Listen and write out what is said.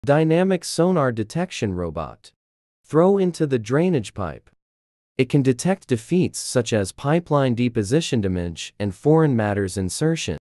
Dynamic sonar detection robot. Throw into the drainage pipe. It can detect defects such as pipeline deposition damage and foreign matters insertion.